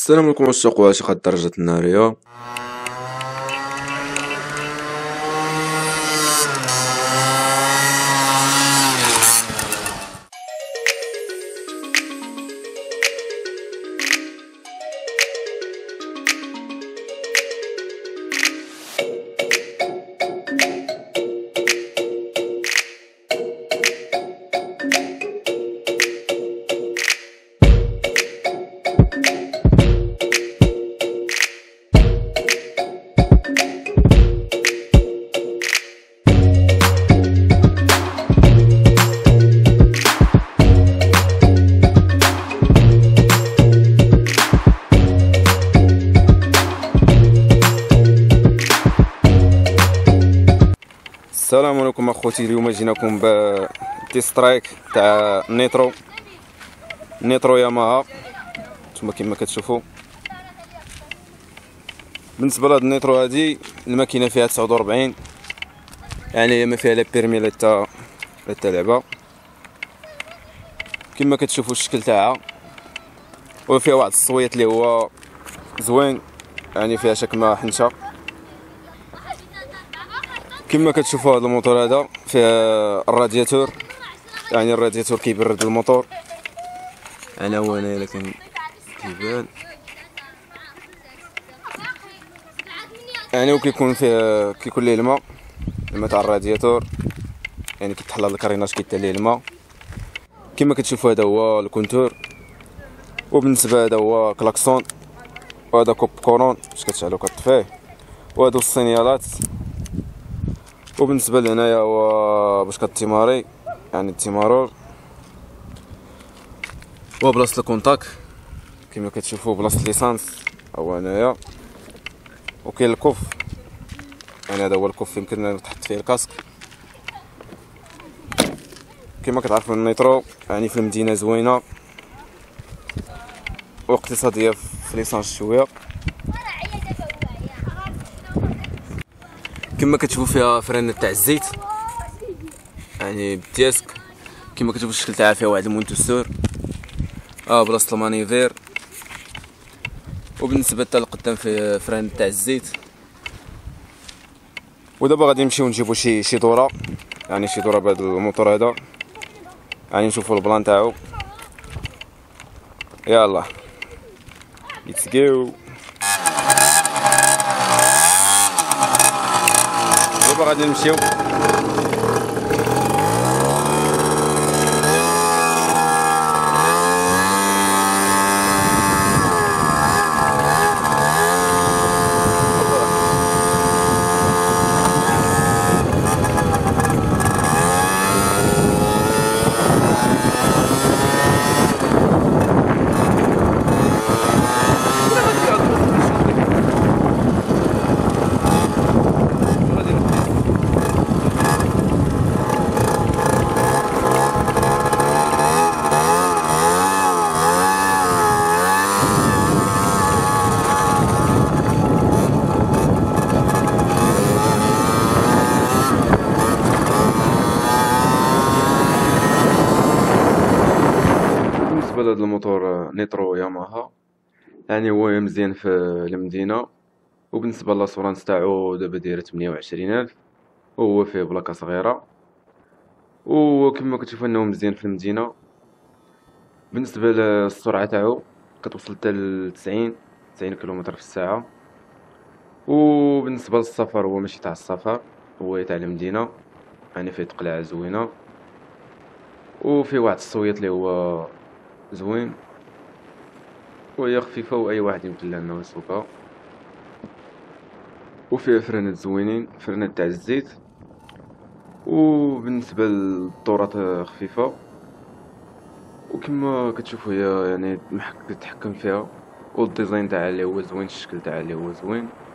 السلام عليكم الشوق وعشاق الدرجة النارية. السلام عليكم اخوتي، اليوم جيناكم بتيسترايك تاع نيترو ياماها. نتوما كما كتشوفوا بالنسبه لهاد النيترو هادي الماكينه فيها 49، يعني ما فيها لا بيرمي لا حتى لعبه. كما كتشوفوا الشكل تاعها، وفيها واحد الصويت اللي هو زوين، يعني فيها شكمه حنشه. كما كتشوفوا هذا الموتور هذا فيه الرادياتور، يعني الرادياتور كيبرد الموتور. انا هو هنايا لكن كيبان، يعني وكيكون فيه كيكون ليه الماء تاع الرادياتور، يعني كيتحل هاد الكريناج كيدير ليه الماء. كما كتشوفوا هذا هو الكونتور، وبالنسبه هذا هو كلاكسون، وهذا كوب كورون باش كتشعلو كطفيه، وهادو السينيالات. وبالنسبه لهنايا هو باش كتيماري، يعني التيمارور، وبلاصه الكونتاك كما كتشوفوا بلاصه ليسانس هو هنايا. وكاين الكوف، يعني هذا هو الكوف يمكن تحط فيه الكاسك. كما كتعرفوا النيترو يعني في المدينه زوينه واقتصاديه في ليسانس شويه. كما كتشوفوا فيها فران تاع الزيت، يعني بالديسك. كما كتشوفوا الشكل تاعها فيها واحد المونتوسور بلاصه المانيفير. وبالنسبه حتى لقدام فيه فران تاع الزيت. ودابا غادي نمشيو نجيبو شي دوره، يعني شي دوره بهذا الموتور هذا، يعني نشوفوا البلان تاعو. يلا ليتس جو. دابا غادي نمشيو هذا الموتور نيترو ياماها، يعني هو مزيان في المدينه. وبالنسبه للاسورانس تاعو دابا دايره 28,000، وهو فيه بلاكه صغيره. وكما كتشوفوا انه مزيان في المدينه. بالنسبه للسرعه تاعو كتوصل حتى ل 90 كيلومتر في الساعه. وبالنسبه للسفر هو ماشي تاع السفر، هو تاع المدينه، يعني فيه تقلاعه زوينه، وفيه واحد الصويت اللي هو زوين، وهي خفيفه واي واحد يمكن له انه يسوقها. وفيه فرانات زوينين، فرانات تاع الزيت. وبالنسبه للدورات خفيفه، وكما كتشوفوا هي يعني تتحكم فيها. والديزاين تاعها اللي هو زوين، الشكل تاعها اللي هو زوين.